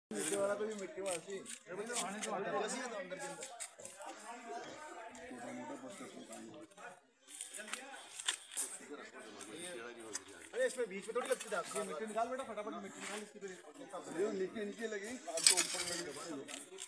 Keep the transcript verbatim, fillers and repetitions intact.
नीचे वाला तो भी मिट्टी वाली आने तो आने जैसे है अंदर के अंदर अरे इसमें बीच में थोड़ी लगती है मिट्टी निकाल बेटा फटाफट मिट्टी निकाल इसकी तो नीचे नीचे लगी तो ऊपर में